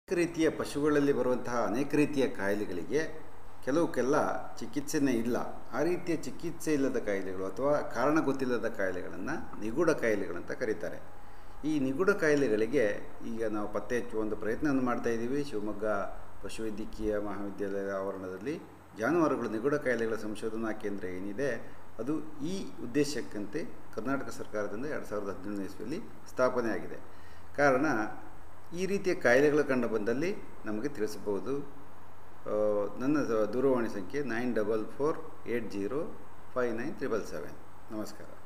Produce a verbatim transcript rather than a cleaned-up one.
ರೀತಿಯ ಪಶುಗಳಲ್ಲಿ ಬರುವಂತಹ ಅನೇಕ ರೀತಿಯ ಕಾಯಿಲೆಗಳಿಗೆ ಕೆಲವಕ್ಕೆಲ್ಲ ಚಿಕಿತ್ಸೆನೇ ಇಲ್ಲ. ಆ ರೀತಿಯ ಚಿಕಿತ್ಸೆ ಇಲ್ಲದ ಕಾಯಿಲೆಗಳು ಅಥವಾ ಕಾರಣ ಗೊತ್ತಿಲ್ಲದ ಕಾಯಿಲೆಗಳನ್ನು ನಿಗೂಢ ಕಾಯಿಲೆಗಳಂತ ಕರೀತಾರೆ. ಈ ನಿಗೂಢ ಕಾಯಿಲೆಗಳಿಗೆ ಈಗ ನಾವು ಪತ್ತೆ ಹಚ್ಚುವ ಒಂದು ಪ್ರಯತ್ನವನ್ನು ಮಾಡ್ತಾಯಿದ್ದೀವಿ. ಶಿವಮೊಗ್ಗ ಪಶುವೈದ್ಯಕೀಯ ಮಹಾವಿದ್ಯಾಲಯದ ಆವರಣದಲ್ಲಿ ಜಾನುವಾರುಗಳ ನಿಗೂಢ ಕಾಯಿಲೆಗಳ ಸಂಶೋಧನಾ ಕೇಂದ್ರ ಏನಿದೆ ಅದು ಈ ಉದ್ದೇಶಕ್ಕಂತೆ ಕರ್ನಾಟಕ ಸರ್ಕಾರದಿಂದ ಎರಡು ಸಾವಿರದ ಹದಿನೇಳನೇ ಇಸ್ವಿಯಲ್ಲಿ ಸ್ಥಾಪನೆ ಆಗಿದೆ. ಕಾರಣ ಈ ರೀತಿಯ ಕಾಯಿಲೆಗಳು ಕಂಡು ಬಂದಲ್ಲಿ ನಮಗೆ ತಿಳಿಸಬಹುದು. ನನ್ನ ದೂರವಾಣಿ ಸಂಖ್ಯೆ nine double four eight zero five nine triple seven. ನಮಸ್ಕಾರ.